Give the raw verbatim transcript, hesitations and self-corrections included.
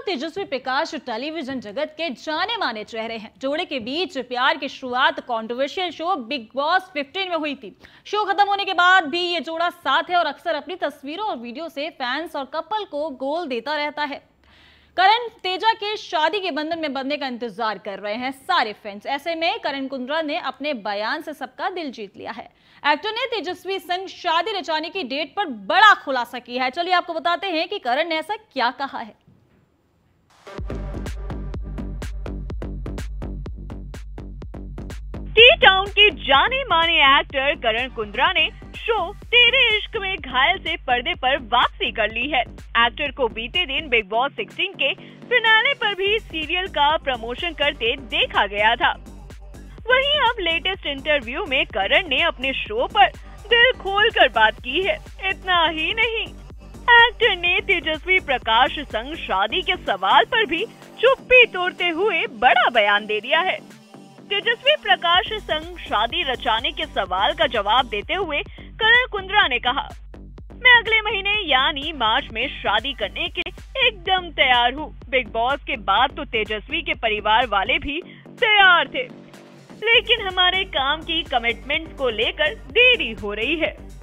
Tejasswi Prakash television जगत के जाने माने चेहरे हैं। जोड़े के बीच प्यार की शुरुआत कंट्रोवर्शियल शो बिग बॉस पंद्रह में हुई थी। शो खत्म होने के बाद भी ये जोड़ा साथ है और अक्सर अपनी तस्वीरों और वीडियो से फैंस और कपल को गोल देता रहता है। करण तेजा के शादी के बंधन में बंधने का इंतजार कर रहे हैं सारे फैंस। ऐसे में करण कुंद्रा ने अपने बयान से सबका दिल जीत लिया है। एक्टर ने तेजस्वी संग शादी रचाने की डेट पर बड़ा खुलासा किया है। चलिए आपको बताते हैं कि करण ने ऐसा क्या कहा है। टी टाउन के जाने माने एक्टर करण कुंद्रा ने शो तेरे इश्क में घायल से पर्दे पर वापसी कर ली है। एक्टर को बीते दिन बिग बॉस सोलह के फिनाले पर भी सीरियल का प्रमोशन करते देखा गया था। वहीं अब लेटेस्ट इंटरव्यू में करण ने अपने शो पर दिल खोलकर बात की है। इतना ही नहीं, एक्टर ने तेजस्वी प्रकाश संग शादी के सवाल पर भी चुप्पी तोड़ते हुए बड़ा बयान दे दिया है। तेजस्वी प्रकाश संग शादी रचाने के सवाल का जवाब देते हुए करण कुंद्रा ने कहा, मैं अगले महीने यानी मार्च में शादी करने के एकदम तैयार हूँ। बिग बॉस के बाद तो तेजस्वी के परिवार वाले भी तैयार थे, लेकिन हमारे काम की कमिटमेंट्स को लेकर देरी हो रही है।